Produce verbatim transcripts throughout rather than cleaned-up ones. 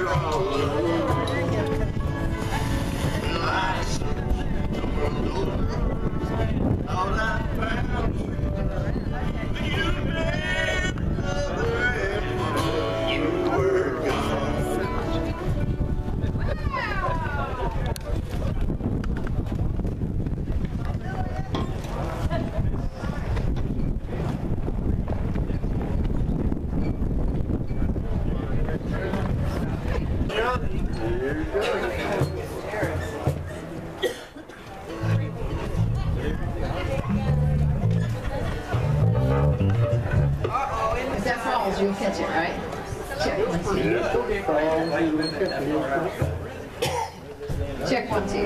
You'll catch it, right? Check one, two. Check one, two.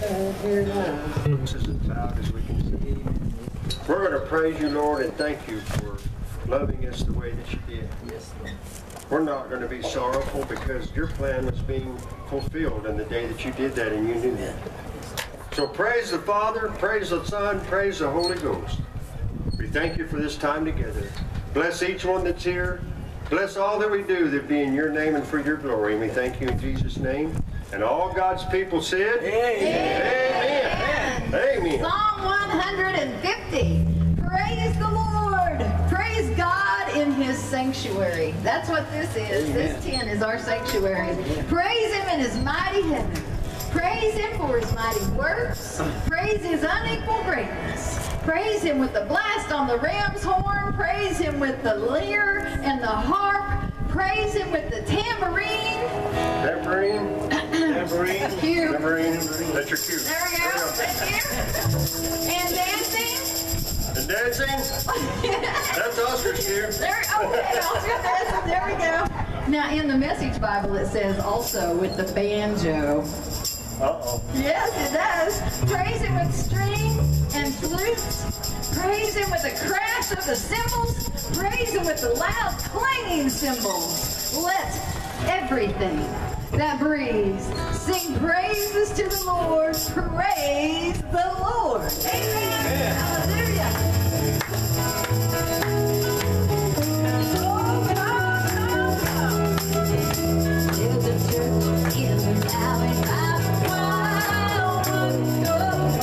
We're going to praise you, Lord, and thank you for loving us the way that you did. Yes, We're not going to be sorrowful because your plan was being fulfilled in the day that you did that, and you knew that. So praise the Father, praise the Son, praise the Holy Ghost. We thank you for this time together. Bless each one that's here. Bless all that we do, that be in your name and for your glory. And we thank you in Jesus' name. And all God's people said, Amen. Amen. Amen. Amen. Psalm one hundred fifty. Praise the Lord. Praise God in his sanctuary. That's what this is. Amen. This tent is our sanctuary. Amen. Praise him in his mighty heaven. Praise him for his mighty works. Praise his unequal greatness. Praise him with the blast on the ram's horn. Praise him with the lyre and the harp. Praise him with the tambourine. Tambourine. Tambourine. Cue. Tambourine. That's your cue. There we go. Thank you. And dancing. And dancing. That's Oscar's cue. There, okay, Oscar dancing. There we go. Now, in the Message Bible, it says also with the banjo. Uh-oh. Yes, it does. Praise him with string and flutes. Praise him with the crash of the cymbals. Praise him with the loud clanging cymbals. Let everything that breathes sing praises to the Lord. Praise the Lord. Amen. Amen. Hallelujah. Oh, come, come, come. There's a church in the valley by the wildwood. No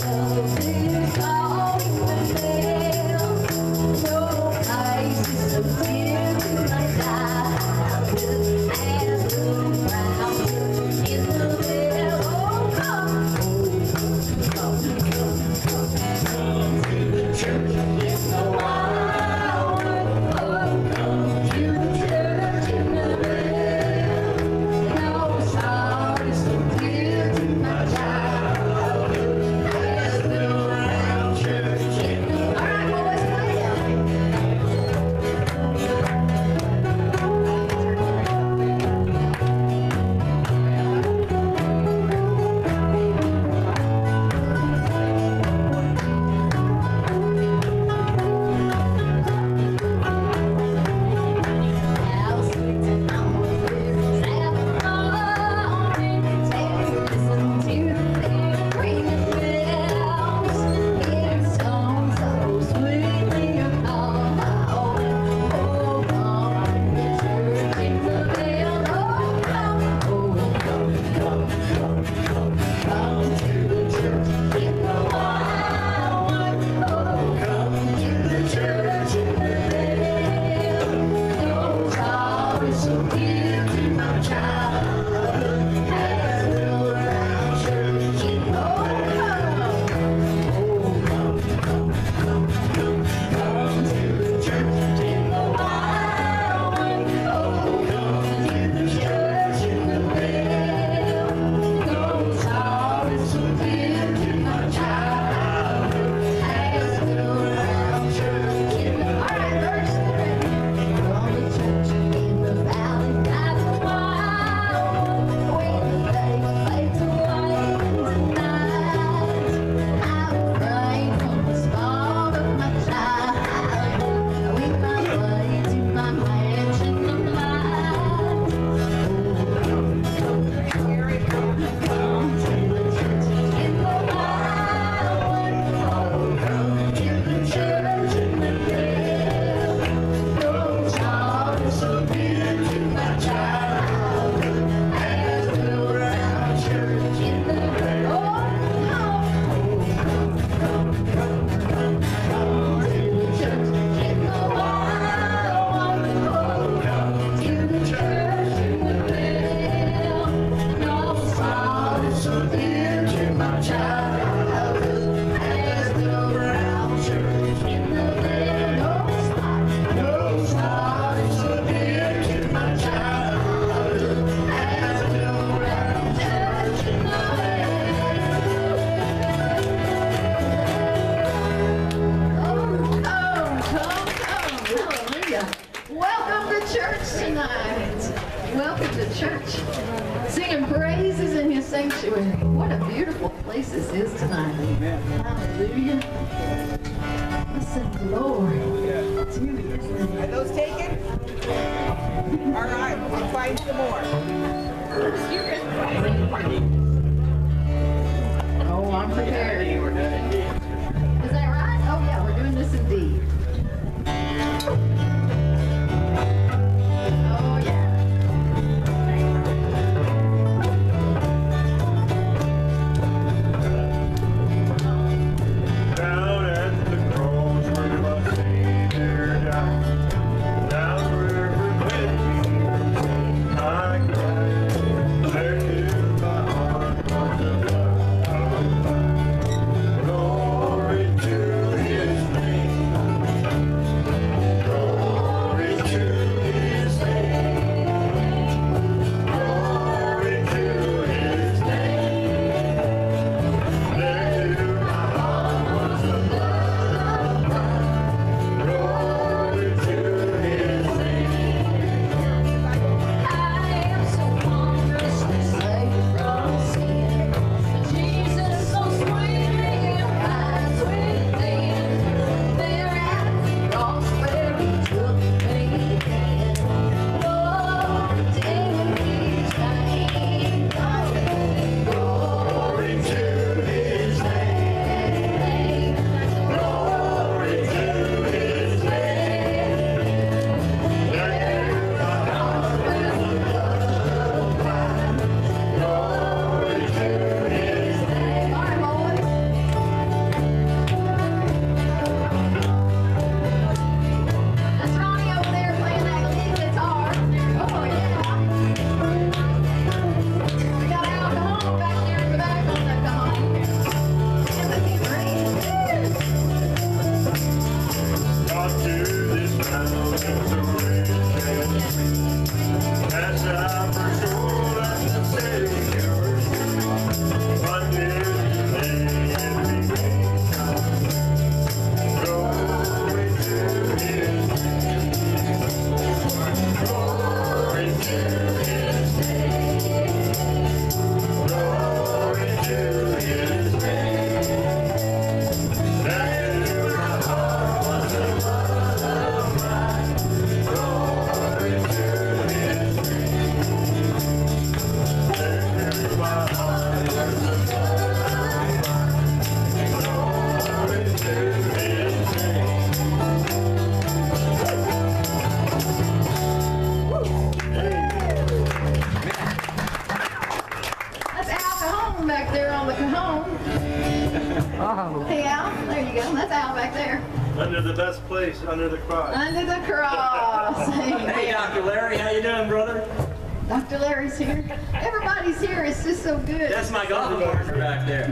is calling the bell. No place is so dear to my childhood as the brown church in the bell. Oh, come, come, come, come, come to the church in the wildwood. Oh, come to the church in the bell. No song is so dear to my childhood as the brown church in the bell. All right, well, let's play it. All right, verse. tonight. Welcome to church. Singing praises in his sanctuary. What a beautiful place this is tonight. Hallelujah. Listen, Lord. Are those taken? All right, we'll find some more. Oh, I'm prepared. Is that right? Oh, yeah, we're doing this indeed. Oh, yeah. Down at the cross where my Savior died, down where for twenty I cried, there to my heart was the blood of mine. Glory to His name, glory to His name, glory to His name. There to my heart was the blood of mine. Glory to His name. I am so wondrously saved from sin. Jesus so sweetly abides within. There at the cross where He took me in. Glory to His name. Glory to His name. Glory to His name. There to my heart was the blood of mine. Glory to His name. All right, boys. That's Ronnie over there playing that lead guitar. Oh, yeah. We got Al Cajon back there in the back on the cajon. Timothy Green. God to this mountain so rich and sweet, as I pursue as the Savior, but this day it remains glory to His name, glory to His name, glory to His name. That to my heart was the blood of mine. Glory to His name. That to my heart was the blood of mine. Glory to His name. That's Al Cajon back there on the cajon. Hey, Al. There you go. That's Al back there. Under the best place, under the cross. Under the cross. Hey, Doctor Larry, how you doing, brother? Doctor Larry's here. Everybody's here. It's just so good. That's my golf partner back there.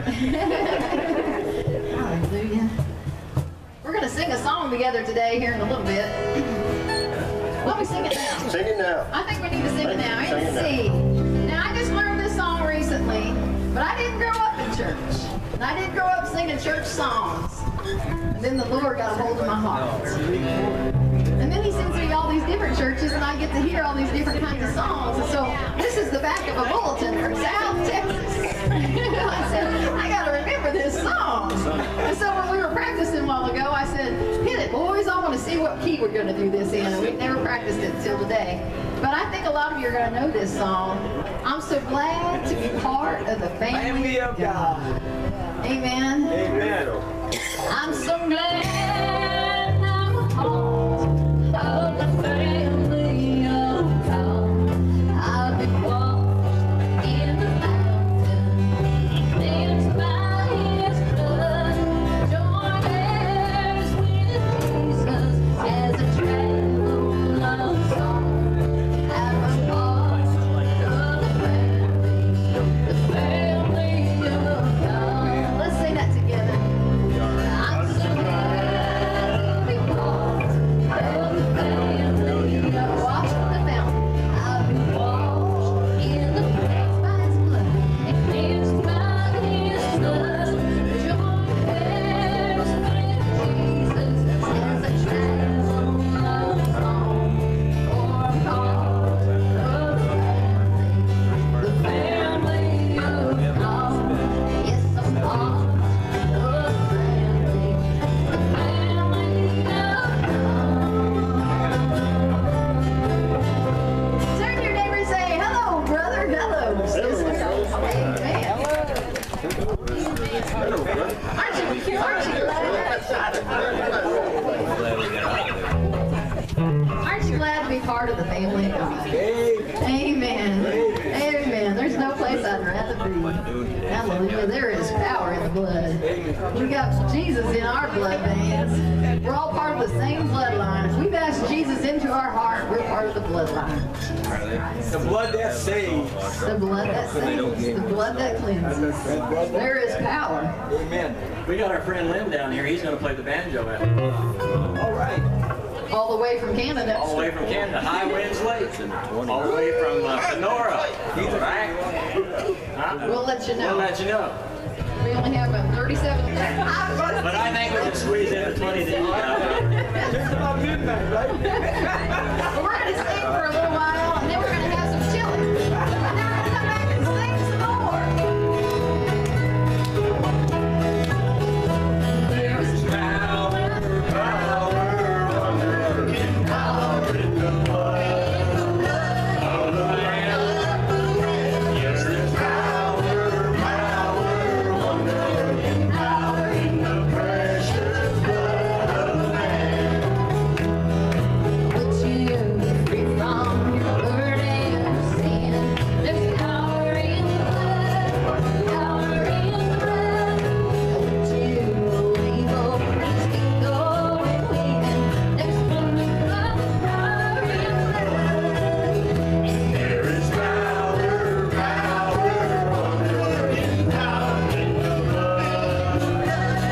Hallelujah. We're going to sing a song together today here in a little bit. Let me sing it now. Sing it now. I think we need to sing it now. Sing it Let's see. Now, I just learned this song recently, but I didn't grow up in church. And I didn't grow up singing church songs. And then the Lord got a hold of my heart. And then He sends me all these different churches, and I get to hear all these different kinds of songs. And so this is the back of a bulletin from South Texas. I said, I got to remember this song. And so when we were practicing a while ago, I said, hit it, boys. I want to see what key we're going to do this in. And we've never practiced it until today. But I think a lot of you are going to know this song. I'm so glad to be part of the family of God. Amen. Amen. I'm so glad I'm a part of the family of God. I've been washed in the fountain, cleansed by His blood, joined heirs with Jesus as a travel love song. I'm a part of the family, the family of God. Let's sing that together. I'm so glad to be part the family of God. Amen. Amen. There's no place I'd rather be. Hallelujah. There is power in the blood. We got Jesus in our blood veins. We're all part of the same bloodline. If we've asked Jesus into our heart, we're part of the bloodline. The blood that saves. The blood that saves. The blood that cleanses. There is power. Amen. We got our friend Lynn down here. He's going to play the banjo at it. All right. All the way from Canada. All the way from Canada. High winds lake. All the way from uh, Sonora. He's back. Huh? We'll let you know. We'll let you know. We only have a thirty-seven. But I think we can squeeze in the twenty that you got. Just about midnight, right? Well, we're going to sing for a little while, and then we're going to have some chili. And then we're going to come back and sing some more. There's power, power, wonder, power in the blood of the Lamb. Yes, there's power, power, wonder, power in the precious blood of the Lamb. Put you free from your burden of sin. There's power in the blood, power in the blood. Put you evil, speak Lord and win. There's wonderful power in the blood. And there is power, power, wonder, and power in the blood of the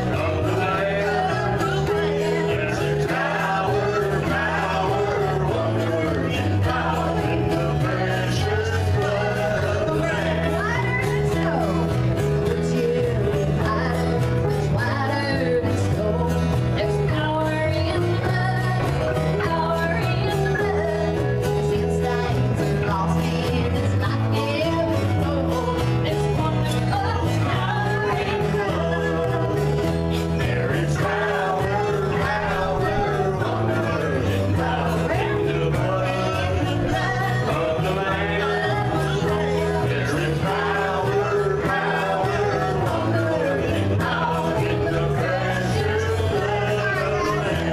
Lamb. Yes, there's power, power, wonder, and power in the precious blood of the Lamb. Whiter than snow, put you higher, much whiter than snow. There's power in the blood, power in the blood. Sin stains and lost hands like never before. There's wonderful power in the blood. And there is power, power, wonder, and power in the blood of the Lamb. There is power, power, wonder, and power in the precious blood of the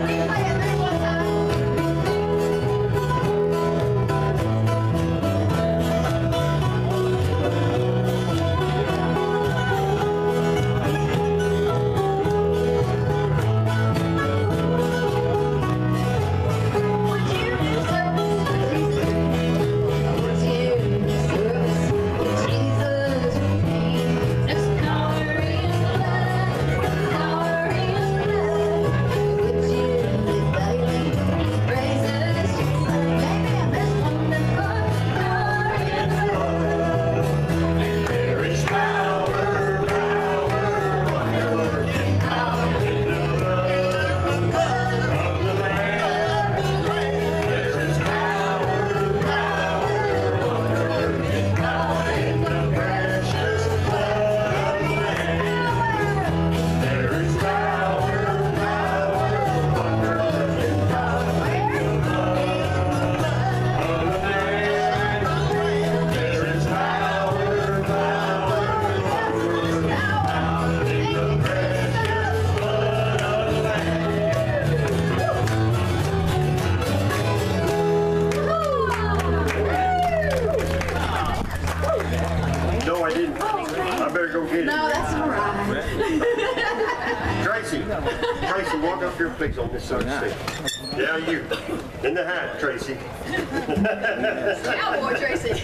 No, I didn't. I better go get it. No, that's all right. Tracy, Tracy, walk up here, please, on this side of the stage. Yeah, you. In the hat, Tracy. Cowboy Tracy.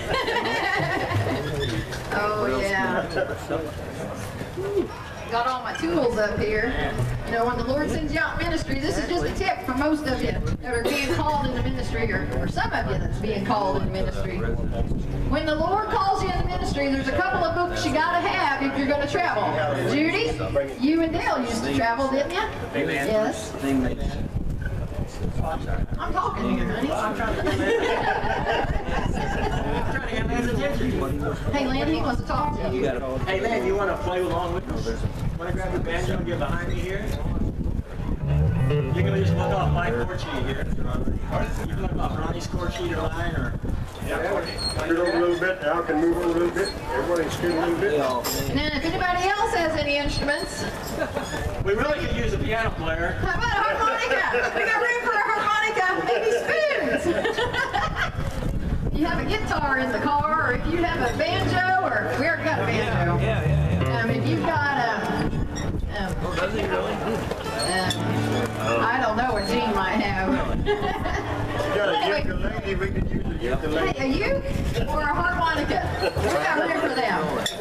Oh, yeah. Got all my tools up here. You know, when the Lord sends you out in ministry, this is just a tip for most of you that are being called into ministry, or, or some of you that's being called into ministry. When the Lord calls you into ministry, there's a couple of books you gotta have if you're gonna travel. Judy, you and Dale used to travel, didn't you? Amen. Yes. I'm talking here, honey. I'm trying to. Hey, Lynn, he wants to talk to you. Hey, Lynn, you want to play along with us? Want to grab your banjo and get behind me here? You can just look off my chord sheet here. You can look off Ronnie's chord sheet or mine, or... Scoot over a little bit. Al can move over a little bit. Everybody scoot a little bit. And then if anybody else has any instruments, We really could use a piano player. how about a harmonica? We got room for a harmonica, maybe spoons. is. You have a guitar in the car, or if you have a banjo, or we already got a banjo. Yeah, yeah, yeah. Um, if you've got a, um, Oh, does he really? um, I don't know what Gene might have. You got a ukulele, we could use a ukulele. Hey, a uke or a harmonica? We got room for them.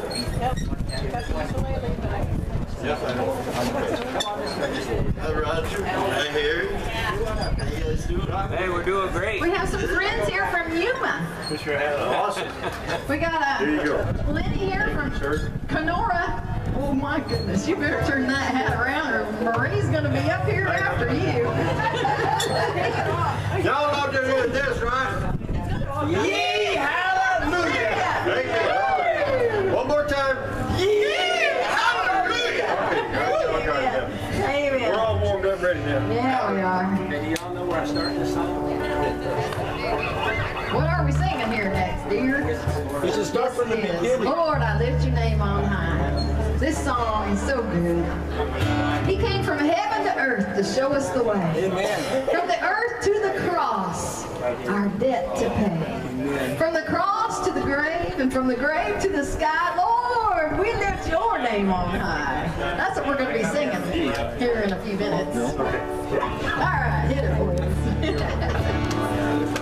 Hi, Roger. Hi, Harry. How you guys doing? Hey, we're doing great. We have some friends here from Yuma. Awesome. We got Here a you go. Lenny here from Sir. Kenora. Oh my goodness, you better turn that hat around or Marie's gonna be up here after you. Y'all know to hear this, right? Yee, hallelujah! Thank you. One more time. Yee, hallelujah! Okay, okay, yeah. We're Amen. all warmed up ready now. Yeah, we are. And y'all know where I started this song? What are we singing here next, dear? We should start from the Yes. beginning. Lord, I lift your name on high. This song is so good. He came from heaven to earth to show us the way. Amen. From the earth to the cross, our debt to pay. From the cross to the grave, and from the grave to the sky, Lord, we lift your name on high. That's what we're going to be singing here in a few minutes. All right, hit it for us.